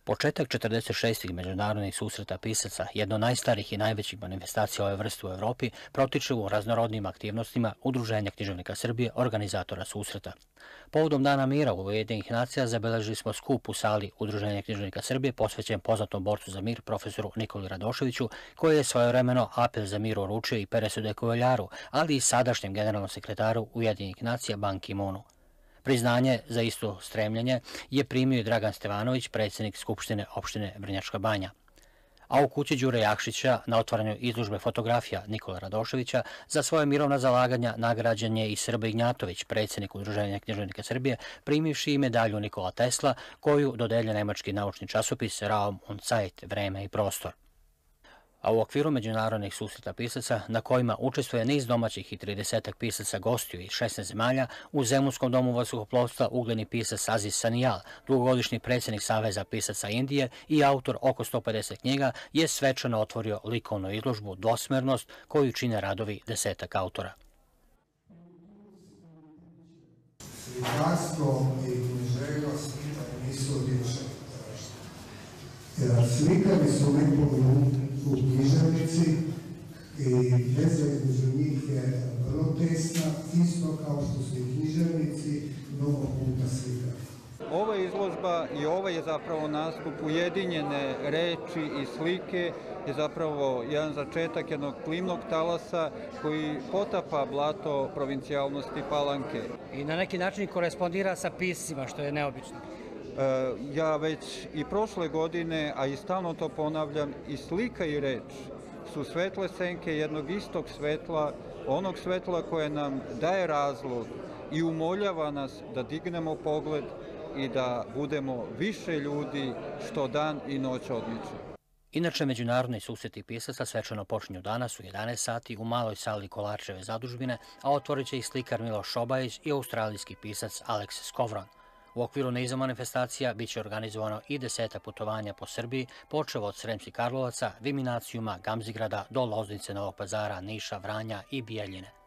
Početak 46. međunarodnih susreta pisaca, jedno od najstarijih i najvećih manifestacija ove vrste u Evropi, protiče u raznorodnim aktivnostima Udruženja književnika Srbije, organizatora susreta. Povodom Dana mira u Ujedinjenih nacija zabeležili smo skup u sali Udruženja književnika Srbije posvećen poznatom borcu za mir, profesoru Nikoli Radoševiću, koji je svojevremeno apel za mir uručio i Peresu de Coveljaru, ali i sadašnjem generalnom sekretaru Ujedinjenih nacija Ban Ki-moonu. Priznanje za isto stremljenje je primio i Dragan Stevanović, predsjednik Skupštine opštine Vrnjačka Banja. A u kući Đure Jakšića na otvaranju izložbe fotografija Nikola Radoševića za svoje mirovna zalaganja nagrađen je i Srbe Ignjatović, predsjednik Udruženja književnika Srbije, primivši i medalju Nikola Tesla, koju dodeljuje nemački naučni časopis Raum und Zeit, vreme i prostor. A u okviru međunarodnih susreta pisaca, na kojima učestvuje niz domaćih i 30 pisaca gostiju iz 16 zemalja, u Zemunskom domu vazduhoplovstva ugledni pisac Aziz Sanijal, dugogodišnji predsjednik Saveza pisaca Indije i autor oko 150 knjiga, je svečano otvorio likovnu izložbu Dvosmernost, koju čine radovi 10 autora. Slikarstvo i književnost nisu odlične. Slikari su nepovoljni književnici i veza između njih je vrlo tesna, isto kao što su i književnici mnogo puta slikari. Ova izložba i ovaj je zapravo nastup ujedinjene reči i slike je zapravo jedan začetak jednog plimnog talasa koji potapa blato provincijalnosti Palanke. I na neki način korespondira sa piscima, što je neobično. Ja već i prošle godine, a i stalno to ponavljam, i slika i reč su svetle senke jednog istog svetla, onog svetla koje nam daje razlog i umoljava nas da dignemo pogled i da budemo više ljudi što dan i noć odmiče. Inače, međunarodni susreti pisaca svečano počinju danas u 11 sati u maloj sali Kolarčeve zadužbine, a otvorit će ih slikar Miloš Šobajić i australijski pisac Alex Skovron. U okviru niza manifestacija biće organizovano i 10 putovanja po Srbiji, počev od Sremskih Karlovaca, Viminacijuma, Gamzigrada do Loznice, Novog Pazara, Niša, Vranja i Bijeljine.